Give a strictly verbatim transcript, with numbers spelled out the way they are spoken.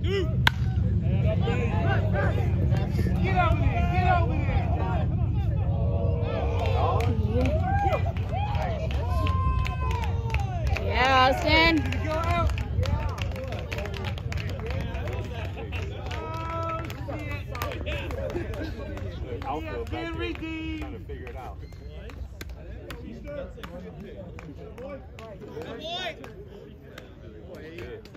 Get over there, get over there. Yeah, Austin. Outfield back there, trying to figure it out. Good boy!